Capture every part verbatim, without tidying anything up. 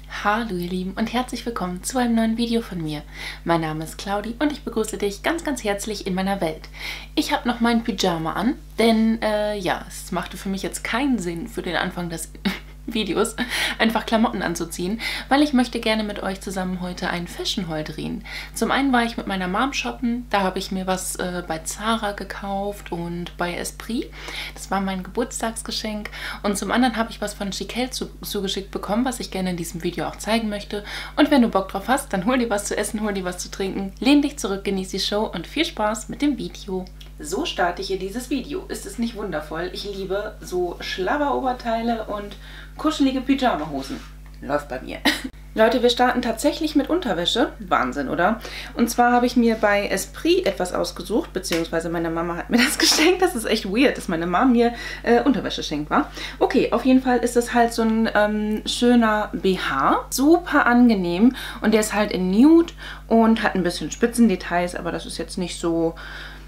Hallo ihr Lieben und herzlich willkommen zu einem neuen Video von mir. Mein Name ist Claudi und ich begrüße dich ganz ganz herzlich in meiner Welt. Ich habe noch mein Pyjama an, denn äh, ja, es machte für mich jetzt keinen Sinn für den Anfang des Videos einfach Klamotten anzuziehen, weil ich möchte gerne mit euch zusammen heute einen Fashion Haul drehen. Zum einen war ich mit meiner Mom shoppen, da habe ich mir was äh, bei Zara gekauft und bei Esprit. Das war mein Geburtstagsgeschenk. Und zum anderen habe ich was von Chiquelle zu, zugeschickt bekommen, was ich gerne in diesem Video auch zeigen möchte. Und wenn du Bock drauf hast, dann hol dir was zu essen, hol dir was zu trinken, lehn dich zurück, genieß die Show und viel Spaß mit dem Video. So starte ich hier dieses Video. Ist es nicht wundervoll? Ich liebe so Schlabberoberteile und kuschelige Pyjamahosen. Läuft bei mir. Leute, wir starten tatsächlich mit Unterwäsche. Wahnsinn, oder? Und zwar habe ich mir bei Esprit etwas ausgesucht, beziehungsweise meine Mama hat mir das geschenkt. Das ist echt weird, dass meine Mama mir äh, Unterwäsche schenkt, wa? Okay, auf jeden Fall ist es halt so ein ähm, schöner B H. Super angenehm. Und der ist halt in Nude und hat ein bisschen Spitzendetails, aber das ist jetzt nicht so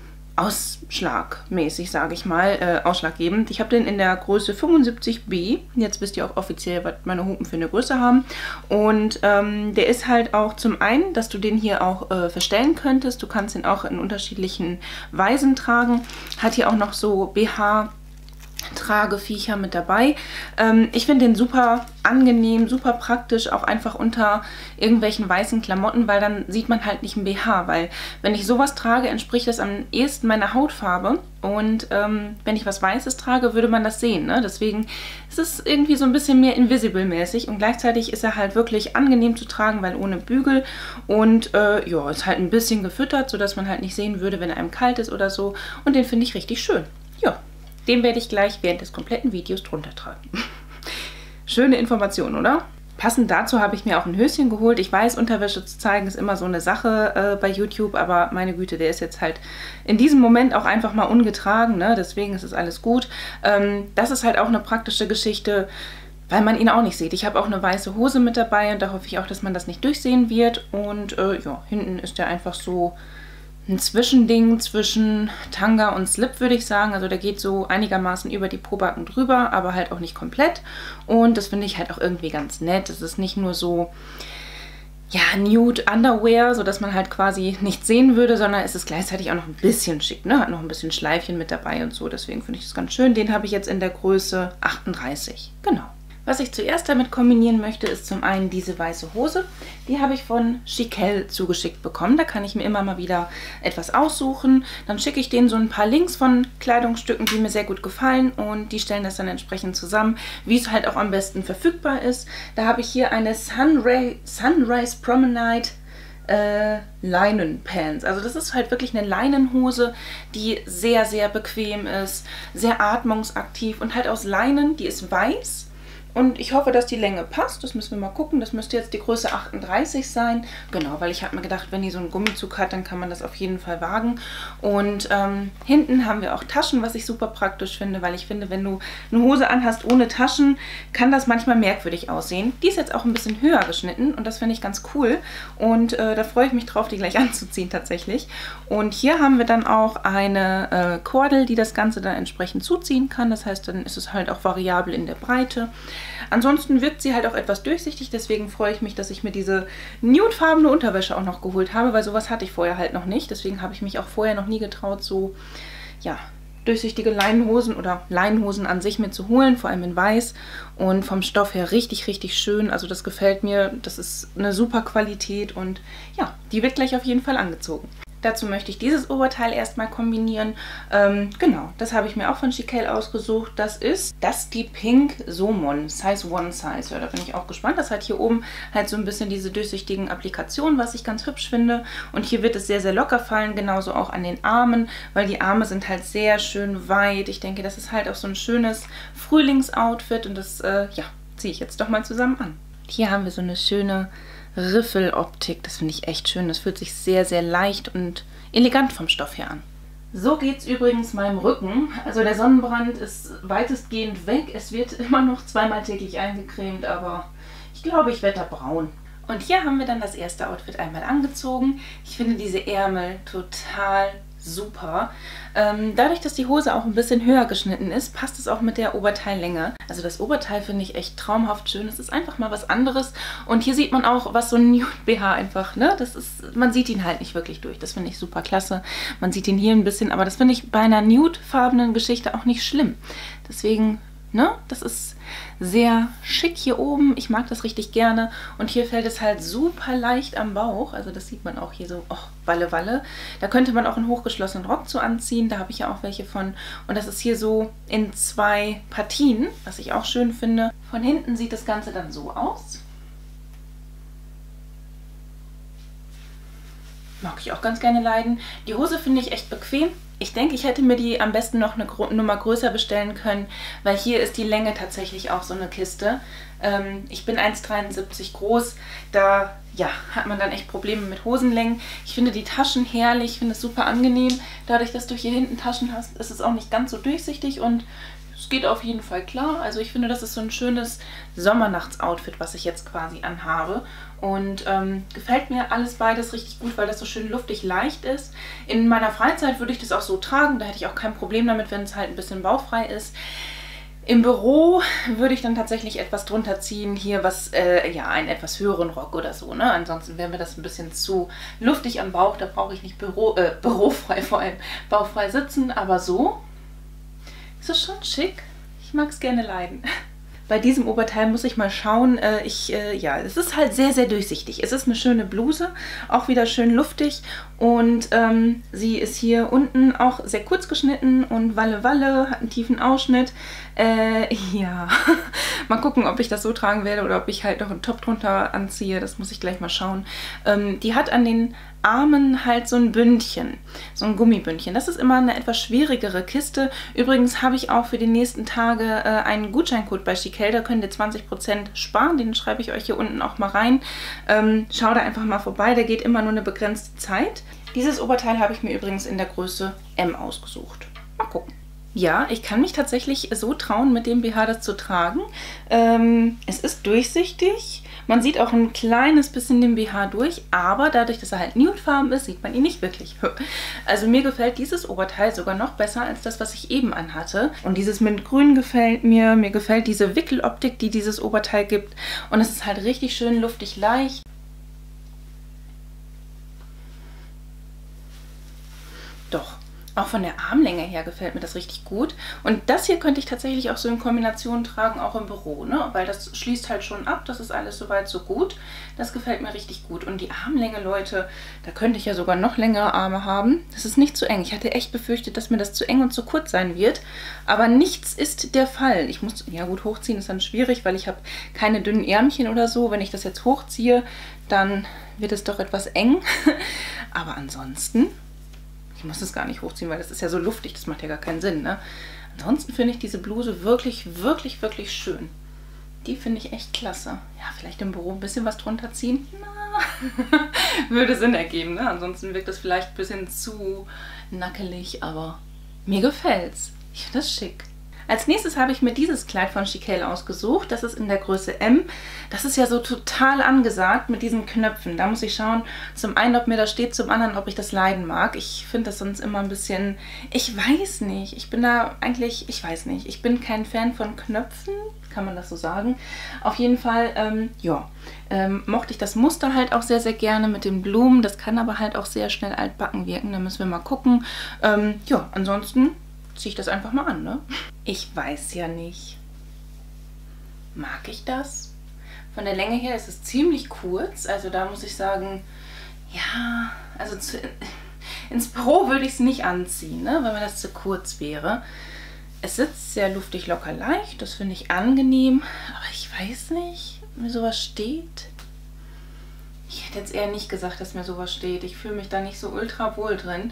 ausschlagmäßig, sage ich mal, äh, ausschlaggebend. Ich habe den in der Größe fünfundsiebzig B. Jetzt wisst ihr auch offiziell, was meine Hupen für eine Größe haben. Und ähm, der ist halt auch zum einen, dass du den hier auch äh, verstellen könntest. Du kannst ihn auch in unterschiedlichen Weisen tragen. Hat hier auch noch so B H Trageviecher mit dabei. Ähm, ich finde den super angenehm, super praktisch, auch einfach unter irgendwelchen weißen Klamotten, weil dann sieht man halt nicht ein B H, weil wenn ich sowas trage, entspricht das am ehesten meiner Hautfarbe und ähm, wenn ich was Weißes trage, würde man das sehen, ne? Deswegen ist es irgendwie so ein bisschen mehr invisible-mäßig und gleichzeitig ist er halt wirklich angenehm zu tragen, weil ohne Bügel und äh, ja, ist halt ein bisschen gefüttert, sodass man halt nicht sehen würde, wenn einem kalt ist oder so und den finde ich richtig schön. Ja. Den werde ich gleich während des kompletten Videos drunter tragen. Schöne Information, oder? Passend dazu habe ich mir auch ein Höschen geholt. Ich weiß, Unterwäsche zu zeigen ist immer so eine Sache äh, bei YouTube, aber meine Güte, der ist jetzt halt in diesem Moment auch einfach mal ungetragen, ne? Deswegen ist es alles gut. Ähm, das ist halt auch eine praktische Geschichte, weil man ihn auch nicht sieht. Ich habe auch eine weiße Hose mit dabei und da hoffe ich auch, dass man das nicht durchsehen wird. Und äh, ja, hinten ist der einfach so ein Zwischending zwischen Tanga und Slip, würde ich sagen. Also der geht so einigermaßen über die Pobacken drüber, aber halt auch nicht komplett. Und das finde ich halt auch irgendwie ganz nett. Es ist nicht nur so, ja, Nude Underwear, sodass man halt quasi nichts sehen würde, sondern es ist gleichzeitig auch noch ein bisschen schick, ne? Hat noch ein bisschen Schleifchen mit dabei und so. Deswegen finde ich das ganz schön. Den habe ich jetzt in der Größe achtunddreißig. Genau. Was ich zuerst damit kombinieren möchte, ist zum einen diese weiße Hose. Die habe ich von Chiquelle zugeschickt bekommen. Da kann ich mir immer mal wieder etwas aussuchen. Dann schicke ich denen so ein paar Links von Kleidungsstücken, die mir sehr gut gefallen. Und die stellen das dann entsprechend zusammen, wie es halt auch am besten verfügbar ist. Da habe ich hier eine Sunray, Sunrise Promenade äh, Leinenpants. Also das ist halt wirklich eine Leinenhose, die sehr, sehr bequem ist, sehr atmungsaktiv und halt aus Leinen. Die ist weiß. Und ich hoffe, dass die Länge passt. Das müssen wir mal gucken. Das müsste jetzt die Größe achtunddreißig sein. Genau, weil ich habe mir gedacht, wenn die so einen Gummizug hat, dann kann man das auf jeden Fall wagen. Und ähm, hinten haben wir auch Taschen, was ich super praktisch finde, weil ich finde, wenn du eine Hose anhast ohne Taschen, kann das manchmal merkwürdig aussehen. Die ist jetzt auch ein bisschen höher geschnitten und das finde ich ganz cool. Und äh, da freue ich mich drauf, die gleich anzuziehen tatsächlich. Und hier haben wir dann auch eine äh, Kordel, die das Ganze dann entsprechend zuziehen kann. Das heißt, dann ist es halt auch variabel in der Breite. Ansonsten wirkt sie halt auch etwas durchsichtig, deswegen freue ich mich, dass ich mir diese nudefarbene Unterwäsche auch noch geholt habe, weil sowas hatte ich vorher halt noch nicht. Deswegen habe ich mich auch vorher noch nie getraut, so, ja, durchsichtige Leinenhosen oder Leinenhosen an sich mir zu holen, vor allem in weiß. Und vom Stoff her richtig, richtig schön. Also das gefällt mir, das ist eine super Qualität und ja, die wird gleich auf jeden Fall angezogen. Dazu möchte ich dieses Oberteil erstmal kombinieren. Ähm, genau, das habe ich mir auch von Chiquelle ausgesucht. Das ist Dusty Pink Somon, Size One Size. Ja, da bin ich auch gespannt. Das hat hier oben halt so ein bisschen diese durchsichtigen Applikationen, was ich ganz hübsch finde. Und hier wird es sehr, sehr locker fallen, genauso auch an den Armen, weil die Arme sind halt sehr schön weit. Ich denke, das ist halt auch so ein schönes Frühlingsoutfit und das, äh, ja, ziehe ich jetzt doch mal zusammen an. Hier haben wir so eine schöne Riffeloptik. Das finde ich echt schön. Das fühlt sich sehr, sehr leicht und elegant vom Stoff her an. So geht es übrigens meinem Rücken. Also der Sonnenbrand ist weitestgehend weg. Es wird immer noch zweimal täglich eingecremt, aber ich glaube, ich werde da braun. Und hier haben wir dann das erste Outfit einmal angezogen. Ich finde diese Ärmel total super. Ähm, dadurch, dass die Hose auch ein bisschen höher geschnitten ist, passt es auch mit der Oberteillänge. Also das Oberteil finde ich echt traumhaft schön. Es ist einfach mal was anderes. Und hier sieht man auch, was so ein Nude-B H einfach, ne? Das ist, man sieht ihn halt nicht wirklich durch. Das finde ich super klasse. Man sieht ihn hier ein bisschen, aber das finde ich bei einer nude-farbenen Geschichte auch nicht schlimm. Deswegen, ne? Das ist sehr schick hier oben. Ich mag das richtig gerne. Und hier fällt es halt super leicht am Bauch. Also das sieht man auch hier so, oh, Walle, Walle. Da könnte man auch einen hochgeschlossenen Rock zu anziehen. Da habe ich ja auch welche von. Und das ist hier so in zwei Partien, was ich auch schön finde. Von hinten sieht das Ganze dann so aus. Mag ich auch ganz gerne leiden. Die Hose finde ich echt bequem. Ich denke, ich hätte mir die am besten noch eine Nummer größer bestellen können, weil hier ist die Länge tatsächlich auch so eine Kiste. Ähm, ich bin eins Komma dreiundsiebzig groß, da ja, hat man dann echt Probleme mit Hosenlängen. Ich finde die Taschen herrlich, ich finde es super angenehm. Dadurch, dass du hier hinten Taschen hast, ist es auch nicht ganz so durchsichtig und es geht auf jeden Fall klar. Also ich finde, das ist so ein schönes Sommernachts-Outfit, was ich jetzt quasi anhabe. Und ähm, gefällt mir alles beides richtig gut, weil das so schön luftig leicht ist. In meiner Freizeit würde ich das auch so tragen. Da hätte ich auch kein Problem damit, wenn es halt ein bisschen bauchfrei ist. Im Büro würde ich dann tatsächlich etwas drunter ziehen. Hier was, äh, ja, einen etwas höheren Rock oder so, ne? Ansonsten wäre mir das ein bisschen zu luftig am Bauch. Da brauche ich nicht Büro, äh, bürofrei, vor allem bauchfrei sitzen. Aber so ist es schon schick. Ich mag es gerne leiden. Bei diesem Oberteil muss ich mal schauen. Äh, ich, äh, ja, es ist halt sehr, sehr durchsichtig. Es ist eine schöne Bluse, auch wieder schön luftig. Und ähm, sie ist hier unten auch sehr kurz geschnitten und Walle Walle, hat einen tiefen Ausschnitt. Äh, ja, mal gucken, ob ich das so tragen werde oder ob ich halt noch einen Top drunter anziehe. Das muss ich gleich mal schauen. Ähm, die hat an den Armen halt so ein Bündchen, so ein Gummibündchen. Das ist immer eine etwas schwierigere Kiste. Übrigens habe ich auch für die nächsten Tage äh, einen Gutscheincode bei Chiquelle. Da könnt ihr zwanzig Prozent sparen. Den schreibe ich euch hier unten auch mal rein. Ähm, schau da einfach mal vorbei. Der geht immer nur eine begrenzte Zeit. Dieses Oberteil habe ich mir übrigens in der Größe M ausgesucht. Mal gucken. Ja, ich kann mich tatsächlich so trauen, mit dem B H das zu tragen. Ähm, es ist durchsichtig. Man sieht auch ein kleines bisschen den B H durch, aber dadurch, dass er halt nudefarben ist, sieht man ihn nicht wirklich. Also mir gefällt dieses Oberteil sogar noch besser als das, was ich eben anhatte. Und dieses Mintgrün gefällt mir. Mir gefällt diese Wickeloptik, die dieses Oberteil gibt. Und es ist halt richtig schön luftig leicht. Doch. Auch von der Armlänge her gefällt mir das richtig gut. Und das hier könnte ich tatsächlich auch so in Kombination tragen, auch im Büro, ne? Weil das schließt halt schon ab. Das ist alles soweit so gut. Das gefällt mir richtig gut. Und die Armlänge, Leute, da könnte ich ja sogar noch längere Arme haben. Das ist nicht zu eng. Ich hatte echt befürchtet, dass mir das zu eng und zu kurz sein wird. Aber nichts ist der Fall. Ich muss, ja gut, hochziehen ist dann schwierig, weil ich habe keine dünnen Ärmchen oder so. Wenn ich das jetzt hochziehe, dann wird es doch etwas eng. Aber ansonsten... Ich muss es gar nicht hochziehen, weil das ist ja so luftig, das macht ja gar keinen Sinn, ne? Ansonsten finde ich diese Bluse wirklich, wirklich, wirklich schön. Die finde ich echt klasse. Ja, vielleicht im Büro ein bisschen was drunter ziehen. Na, würde Sinn ergeben, ne? Ansonsten wirkt das vielleicht ein bisschen zu nackelig, aber mir gefällt's. Ich finde das schick. Als nächstes habe ich mir dieses Kleid von Chiquelle ausgesucht. Das ist in der Größe M. Das ist ja so total angesagt mit diesen Knöpfen. Da muss ich schauen, zum einen, ob mir das steht, zum anderen, ob ich das leiden mag. Ich finde das sonst immer ein bisschen... Ich weiß nicht. Ich bin da eigentlich... Ich weiß nicht. Ich bin kein Fan von Knöpfen. Kann man das so sagen? Auf jeden Fall, ähm, ja, ähm, mochte ich das Muster halt auch sehr, sehr gerne mit den Blumen. Das kann aber halt auch sehr schnell altbacken wirken. Da müssen wir mal gucken. Ähm, ja, ansonsten... ziehe ich das einfach mal an, ne? Ich weiß ja nicht. Mag ich das? Von der Länge her ist es ziemlich kurz. Also da muss ich sagen, ja, also zu, ins Büro würde ich es nicht anziehen, ne? Weil mir das zu kurz wäre. Es sitzt sehr luftig, locker, leicht. Das finde ich angenehm. Aber ich weiß nicht, ob mir sowas steht. Ich hätte jetzt eher nicht gesagt, dass mir sowas steht. Ich fühle mich da nicht so ultra wohl drin.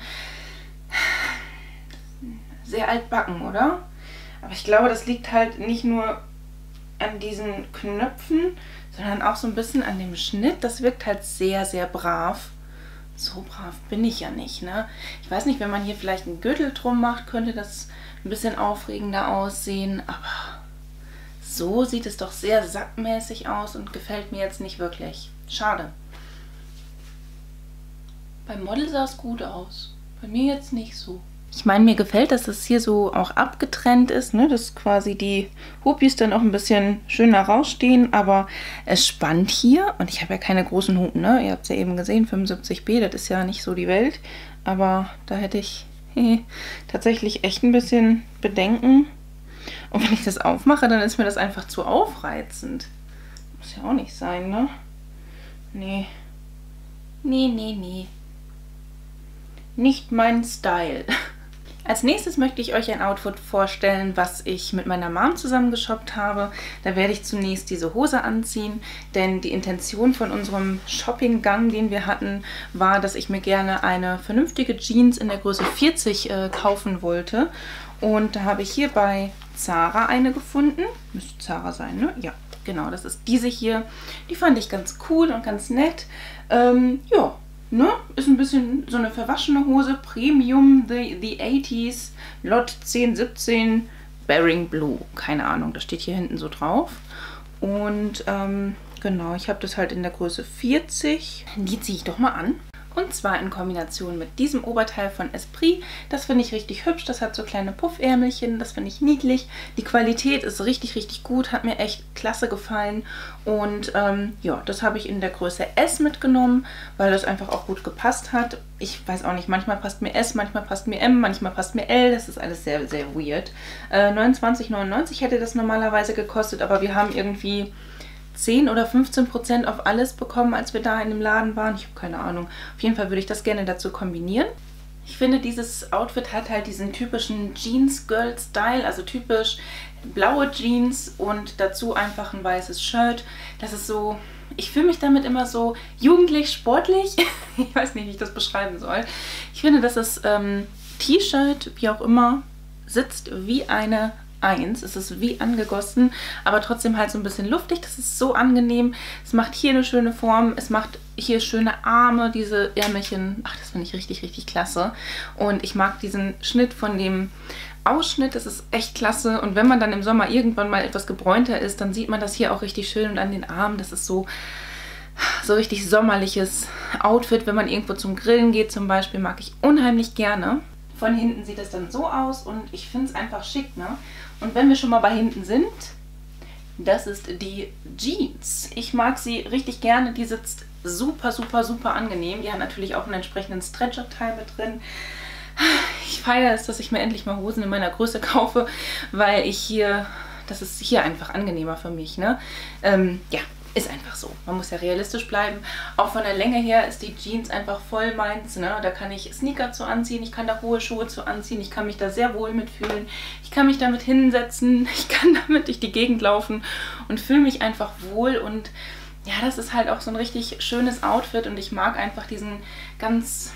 Sehr altbacken, oder? Aber ich glaube, das liegt halt nicht nur an diesen Knöpfen, sondern auch so ein bisschen an dem Schnitt. Das wirkt halt sehr, sehr brav. So brav bin ich ja nicht, ne? Ich weiß nicht, wenn man hier vielleicht einen Gürtel drum macht, könnte das ein bisschen aufregender aussehen. Aber so sieht es doch sehr sackmäßig aus und gefällt mir jetzt nicht wirklich. Schade. Beim Model sah es gut aus. Bei mir jetzt nicht so. Ich meine, mir gefällt, dass das hier so auch abgetrennt ist, ne? Dass quasi die Hupis dann auch ein bisschen schöner rausstehen, aber es spannt hier und ich habe ja keine großen Hupen, ne? Ihr habt es ja eben gesehen, fünfundsiebzig B, das ist ja nicht so die Welt, aber da hätte ich tatsächlich echt ein bisschen Bedenken. Und wenn ich das aufmache, dann ist mir das einfach zu aufreizend. Muss ja auch nicht sein, ne? Nee. Nee, nee, nee. Nicht mein Style. Als nächstes möchte ich euch ein Outfit vorstellen, was ich mit meiner Mom zusammen geshoppt habe. Da werde ich zunächst diese Hose anziehen, denn die Intention von unserem Shoppinggang, den wir hatten, war, dass ich mir gerne eine vernünftige Jeans in der Größe vierzig äh, kaufen wollte. Und da habe ich hier bei Zara eine gefunden. Müsste Zara sein, ne? Ja, genau, das ist diese hier. Die fand ich ganz cool und ganz nett. Ähm, ja. Ne? Ist ein bisschen so eine verwaschene Hose. Premium, the, the achtziger, Lot zehn siebzehn, Bearing Blue. Keine Ahnung, das steht hier hinten so drauf. Und ähm, genau, ich habe das halt in der Größe vierzig. Die ziehe ich doch mal an. Und zwar in Kombination mit diesem Oberteil von Esprit. Das finde ich richtig hübsch. Das hat so kleine Puffärmelchen. Das finde ich niedlich. Die Qualität ist richtig, richtig gut. Hat mir echt klasse gefallen. Und ähm, ja, das habe ich in der Größe S mitgenommen, weil das einfach auch gut gepasst hat. Ich weiß auch nicht, manchmal passt mir S, manchmal passt mir M, manchmal passt mir L. Das ist alles sehr, sehr weird. Äh, neunundzwanzig neunundneunzig hätte das normalerweise gekostet, aber wir haben irgendwie zehn oder fünfzehn Prozent auf alles bekommen, als wir da in dem Laden waren. Ich habe keine Ahnung. Auf jeden Fall würde ich das gerne dazu kombinieren. Ich finde, dieses Outfit hat halt diesen typischen Jeans-Girl-Style, also typisch blaue Jeans und dazu einfach ein weißes Shirt. Das ist so, ich fühle mich damit immer so jugendlich, sportlich. Ich weiß nicht, wie ich das beschreiben soll. Ich finde, dass das ähm, T-Shirt, wie auch immer, sitzt wie eine eins. Es ist wie angegossen, aber trotzdem halt so ein bisschen luftig. Das ist so angenehm. Es macht hier eine schöne Form. Es macht hier schöne Arme, diese Ärmelchen. Ach, das finde ich richtig, richtig klasse. Und ich mag diesen Schnitt von dem Ausschnitt. Das ist echt klasse. Und wenn man dann im Sommer irgendwann mal etwas gebräunter ist, dann sieht man das hier auch richtig schön. Und an den Armen, das ist so so richtig sommerliches Outfit. Wenn man irgendwo zum Grillen geht zum Beispiel, mag ich unheimlich gerne. Von hinten sieht es dann so aus und ich finde es einfach schick, ne? Und wenn wir schon mal bei hinten sind, das ist die Jeans. Ich mag sie richtig gerne. Die sitzt super, super, super angenehm. Die hat natürlich auch einen entsprechenden Stretcher-Teil mit drin. Ich feiere es, dass ich mir endlich mal Hosen in meiner Größe kaufe, weil ich hier, das ist hier einfach angenehmer für mich, ne? Ähm, ja. Ist einfach so. Man muss ja realistisch bleiben. Auch von der Länge her ist die Jeans einfach voll meins. Ne? Da kann ich Sneaker zu anziehen, ich kann da hohe Schuhe zu anziehen, ich kann mich da sehr wohl mitfühlen. Ich kann mich damit hinsetzen, ich kann damit durch die Gegend laufen und fühle mich einfach wohl. Und ja, das ist halt auch so ein richtig schönes Outfit und ich mag einfach diesen ganz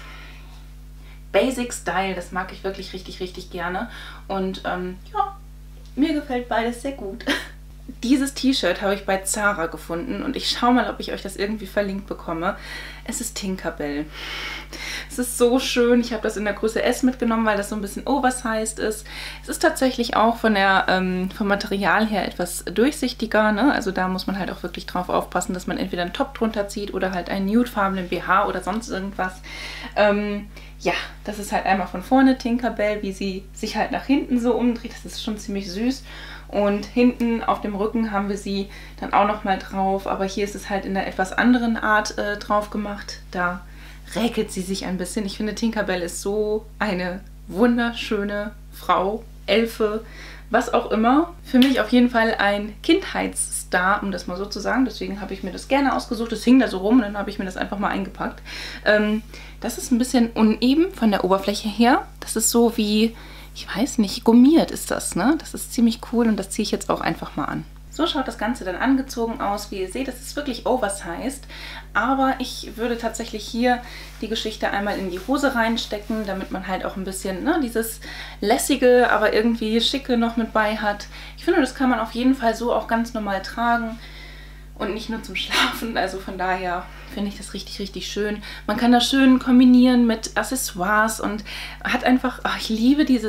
Basic Style. Das mag ich wirklich richtig, richtig gerne. Und ähm, ja, mir gefällt beides sehr gut. Dieses T-Shirt habe ich bei Zara gefunden und ich schaue mal, ob ich euch das irgendwie verlinkt bekomme. Es ist Tinkerbell. Es ist so schön. Ich habe das in der Größe S mitgenommen, weil das so ein bisschen oversized ist. Es ist tatsächlich auch von der, ähm, vom Material her etwas durchsichtiger, ne? Also da muss man halt auch wirklich drauf aufpassen, dass man entweder einen Top drunter zieht oder halt einen nudefarbenen B H oder sonst irgendwas. Ähm, ja, das ist halt einmal von vorne Tinkerbell, wie sie sich halt nach hinten so umdreht. Das ist schon ziemlich süß. Und hinten auf dem Rücken haben wir sie dann auch nochmal drauf. Aber hier ist es halt in einer etwas anderen Art äh, drauf gemacht. Da räkelt sie sich ein bisschen. Ich finde, Tinkerbell ist so eine wunderschöne Frau, Elfe, was auch immer. Für mich auf jeden Fall ein Kindheitsstar, um das mal so zu sagen. Deswegen habe ich mir das gerne ausgesucht. Es hing da so rum und dann habe ich mir das einfach mal eingepackt. Ähm, das ist ein bisschen uneben von der Oberfläche her. Das ist so wie, ich weiß nicht, gummiert ist das, ne? Das ist ziemlich cool und das ziehe ich jetzt auch einfach mal an. So schaut das Ganze dann angezogen aus. Wie ihr seht, das ist wirklich oversized. Aber ich würde tatsächlich hier die Geschichte einmal in die Hose reinstecken, damit man halt auch ein bisschen, ne, dieses lässige, aber irgendwie schicke noch mit bei hat. Ich finde, das kann man auf jeden Fall so auch ganz normal tragen und nicht nur zum Schlafen. Also von daher finde ich das richtig, richtig schön. Man kann das schön kombinieren mit Accessoires und hat einfach, ach, ich liebe dieses,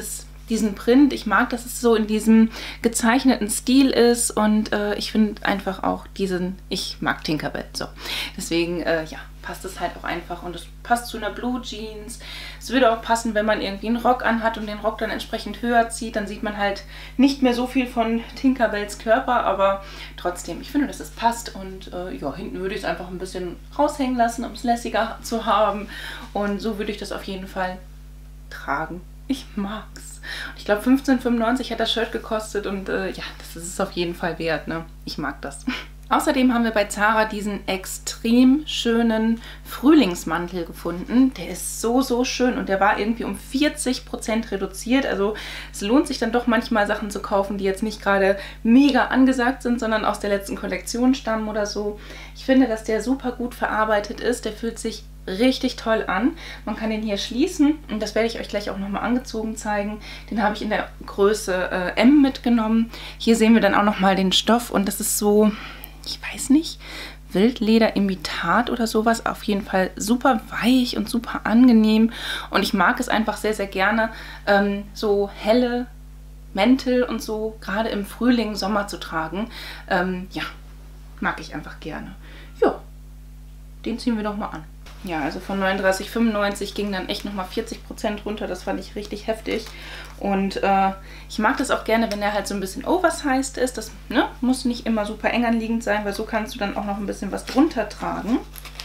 diesen Print. Ich mag, dass es so in diesem gezeichneten Stil ist und äh, ich finde einfach auch diesen, ich mag Tinkerbell, so. Deswegen, äh, ja, passt es halt auch einfach und es passt zu einer Blue Jeans. Es würde auch passen, wenn man irgendwie einen Rock anhat und den Rock dann entsprechend höher zieht, dann sieht man halt nicht mehr so viel von Tinkerbells Körper, aber trotzdem, ich finde, dass es passt und äh, ja, hinten würde ich es einfach ein bisschen raushängen lassen, um es lässiger zu haben und so würde ich das auf jeden Fall tragen. Ich mag's. Ich glaube fünfzehn fünfundneunzig hat das Shirt gekostet und äh, ja, das ist es auf jeden Fall wert, ne? Ich mag das. Außerdem haben wir bei Zara diesen extrem schönen Frühlingsmantel gefunden. Der ist so, so schön und der war irgendwie um vierzig Prozent reduziert. Also es lohnt sich dann doch manchmal Sachen zu kaufen, die jetzt nicht gerade mega angesagt sind, sondern aus der letzten Kollektion stammen oder so. Ich finde, dass der super gut verarbeitet ist. Der fühlt sich richtig toll an. Man kann den hier schließen und das werde ich euch gleich auch nochmal angezogen zeigen. Den habe ich in der Größe äh, M mitgenommen. Hier sehen wir dann auch nochmal den Stoff und das ist so, ich weiß nicht, Wildleder-Imitat oder sowas. Auf jeden Fall super weich und super angenehm und ich mag es einfach sehr, sehr gerne, ähm, so helle Mäntel und so gerade im Frühling, Sommer zu tragen. Ähm, ja, mag ich einfach gerne. Ja, den ziehen wir doch mal an. Ja, also von neununddreißig fünfundneunzig ging dann echt nochmal vierzig Prozent runter. Das fand ich richtig heftig. Und äh, ich mag das auch gerne, wenn er halt so ein bisschen oversized ist. Das, ne, muss nicht immer super eng anliegend sein, weil so kannst du dann auch noch ein bisschen was drunter tragen.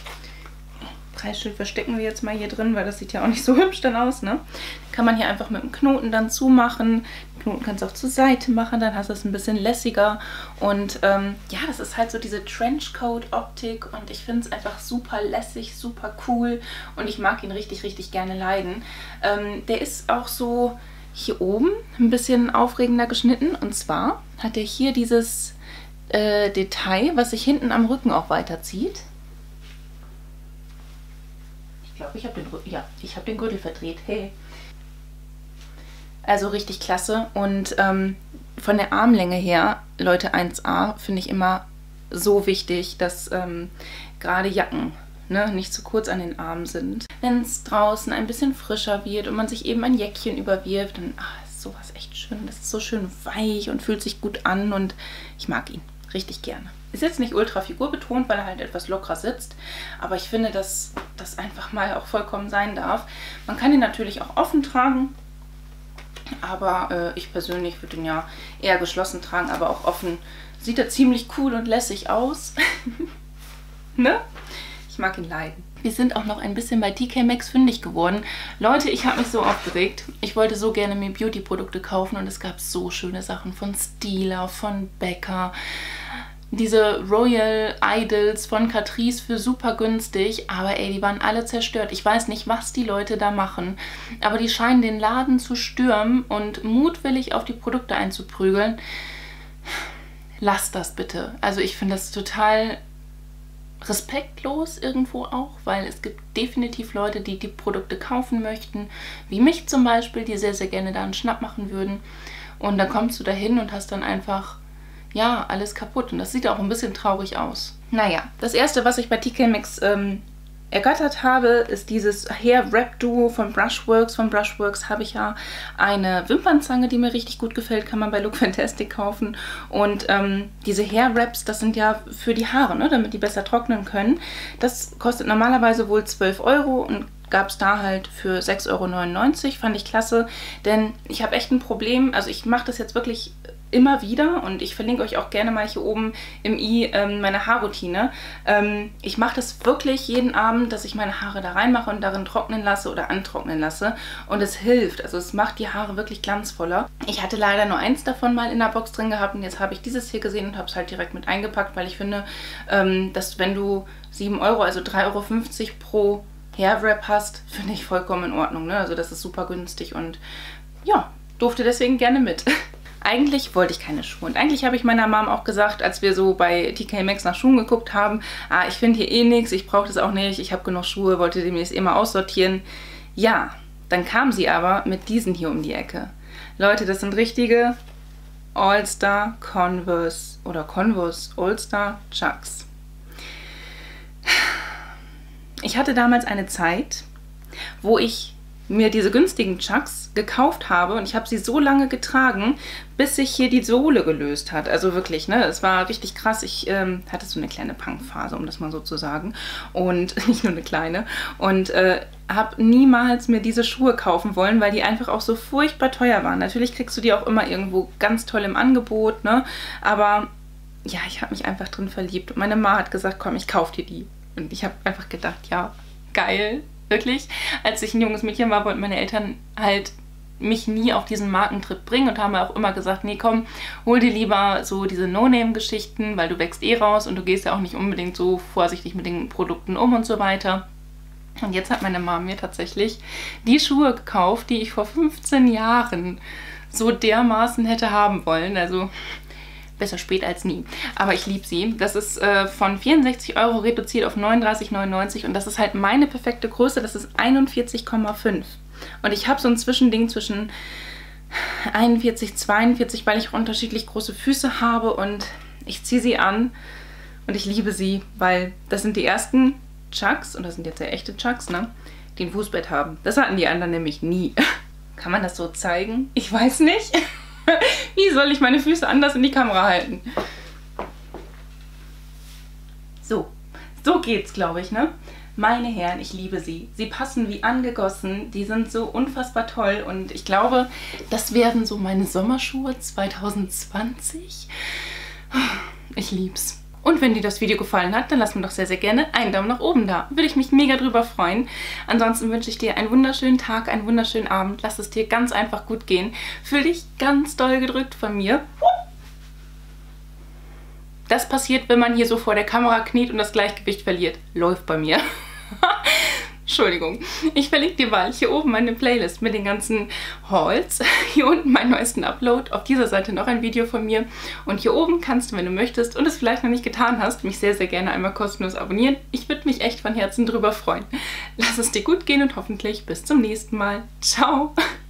Preisschild verstecken wir jetzt mal hier drin, weil das sieht ja auch nicht so hübsch dann aus, ne? Kann man hier einfach mit dem Knoten dann zumachen. Den Knoten kannst du auch zur Seite machen, dann hast du es ein bisschen lässiger. Und ähm, ja, das ist halt so diese Trenchcoat-Optik und ich finde es einfach super lässig, super cool und ich mag ihn richtig, richtig gerne leiden. Ähm, der ist auch so hier oben ein bisschen aufregender geschnitten und zwar hat er hier dieses äh, Detail, was sich hinten am Rücken auch weiterzieht. Ich glaube, ich habe den, ja, ich hab den Gürtel verdreht. Hey. Also richtig klasse. Und ähm, von der Armlänge her, Leute, eins A, finde ich immer so wichtig, dass ähm, gerade Jacken, ne, nicht zu kurz an den Armen sind. Wenn es draußen ein bisschen frischer wird und man sich eben ein Jäckchen überwirft, dann ach, ist sowas echt schön. Das ist so schön weich und fühlt sich gut an und ich mag ihn richtig gerne. Ist jetzt nicht ultra figurbetont, weil er halt etwas lockerer sitzt, aber ich finde, dass das einfach mal auch vollkommen sein darf. Man kann ihn natürlich auch offen tragen, aber äh, ich persönlich würde ihn ja eher geschlossen tragen, aber auch offen sieht er ziemlich cool und lässig aus. Ne? Ich mag ihn leiden. Wir sind auch noch ein bisschen bei T K Maxx fündig geworden. Leute, ich habe mich so aufgeregt. Ich wollte so gerne mir Beauty-Produkte kaufen und es gab so schöne Sachen von Stila, von Becca. Diese Royal Idols von Catrice für super günstig, aber ey, die waren alle zerstört. Ich weiß nicht, was die Leute da machen, aber die scheinen den Laden zu stürmen und mutwillig auf die Produkte einzuprügeln. Lasst das bitte. Also ich finde das total respektlos irgendwo auch, weil es gibt definitiv Leute, die die Produkte kaufen möchten, wie mich zum Beispiel, die sehr, sehr gerne da einen Schnapp machen würden. Und dann kommst du dahin und hast dann einfach, ja, alles kaputt. Und das sieht auch ein bisschen traurig aus. Naja, das erste, was ich bei T K Maxx ähm, ergattert habe, ist dieses Hair Wrap Duo von Brushworks. Von Brushworks habe ich ja eine Wimpernzange, die mir richtig gut gefällt, kann man bei Look Fantastic kaufen. Und ähm, diese Hair Wraps, das sind ja für die Haare, ne, damit die besser trocknen können. Das kostet normalerweise wohl zwölf Euro und gab es da halt für sechs Euro neunundneunzig. Fand ich klasse, denn ich habe echt ein Problem. Also ich mache das jetzt wirklich immer wieder und ich verlinke euch auch gerne mal hier oben im i ähm, meine Haarroutine. Ähm, ich mache das wirklich jeden Abend, dass ich meine Haare da reinmache und darin trocknen lasse oder antrocknen lasse und es hilft. Also es macht die Haare wirklich glanzvoller. Ich hatte leider nur eins davon mal in der Box drin gehabt und jetzt habe ich dieses hier gesehen und habe es halt direkt mit eingepackt, weil ich finde, ähm, dass wenn du sieben Euro, also drei Euro fünfzig pro Hairwrap hast, finde ich vollkommen in Ordnung, ne? Also das ist super günstig und ja, durfte deswegen gerne mit. Eigentlich wollte ich keine Schuhe und eigentlich habe ich meiner Mom auch gesagt, als wir so bei T K Maxx nach Schuhen geguckt haben, ah, ich finde hier eh nichts, ich brauche das auch nicht, ich habe genug Schuhe, wollte demnächst immer aussortieren. Ja, dann kam sie aber mit diesen hier um die Ecke. Leute, das sind richtige All-Star Converse oder Converse All-Star Chucks. Ich hatte damals eine Zeit, wo ich mir diese günstigen Chucks gekauft habe und ich habe sie so lange getragen, bis sich hier die Sohle gelöst hat. Also wirklich, ne, es war richtig krass. Ich ähm, hatte so eine kleine Punkphase, um das mal so zu sagen. Und nicht nur eine kleine. Und äh, habe niemals mir diese Schuhe kaufen wollen, weil die einfach auch so furchtbar teuer waren. Natürlich kriegst du die auch immer irgendwo ganz toll im Angebot, ne, aber ja, ich habe mich einfach drin verliebt. Und meine Mama hat gesagt, komm, ich kaufe dir die. Und ich habe einfach gedacht, ja, geil. Wirklich, als ich ein junges Mädchen war, wollten meine Eltern halt mich nie auf diesen Markentrip bringen und haben auch immer gesagt, nee, komm, hol dir lieber so diese No-Name-Geschichten, weil du wächst eh raus und du gehst ja auch nicht unbedingt so vorsichtig mit den Produkten um und so weiter. Und jetzt hat meine Mama mir tatsächlich die Schuhe gekauft, die ich vor fünfzehn Jahren so dermaßen hätte haben wollen. Also besser spät als nie. Aber ich liebe sie. Das ist äh, von vierundsechzig Euro reduziert auf neununddreißig neunundneunzig und das ist halt meine perfekte Größe. Das ist einundvierzig Komma fünf. Und ich habe so ein Zwischending zwischen einundvierzig, zweiundvierzig, weil ich auch unterschiedlich große Füße habe und ich ziehe sie an und ich liebe sie, weil das sind die ersten Chucks, und das sind jetzt ja echte Chucks, ne, die ein Fußbett haben. Das hatten die anderen nämlich nie. Kann man das so zeigen? Ich weiß nicht. Wie soll ich meine Füße anders in die Kamera halten? So, so geht's, glaube ich, ne? Meine Herren, ich liebe sie. Sie passen wie angegossen. Die sind so unfassbar toll und ich glaube, das werden so meine Sommerschuhe zwanzig zwanzig. Ich lieb's. Und wenn dir das Video gefallen hat, dann lass mir doch sehr, sehr gerne einen Daumen nach oben da. Würde ich mich mega drüber freuen. Ansonsten wünsche ich dir einen wunderschönen Tag, einen wunderschönen Abend. Lass es dir ganz einfach gut gehen. Fühl dich ganz doll gedrückt von mir. Das passiert, wenn man hier so vor der Kamera kniet und das Gleichgewicht verliert. Läuft bei mir. Entschuldigung. Ich verlinke dir bald hier oben meine Playlist mit den ganzen Hauls. Hier unten meinen neuesten Upload. Auf dieser Seite noch ein Video von mir. Und hier oben kannst du, wenn du möchtest und es vielleicht noch nicht getan hast, mich sehr, sehr gerne einmal kostenlos abonnieren. Ich würde mich echt von Herzen drüber freuen. Lass es dir gut gehen und hoffentlich bis zum nächsten Mal. Ciao!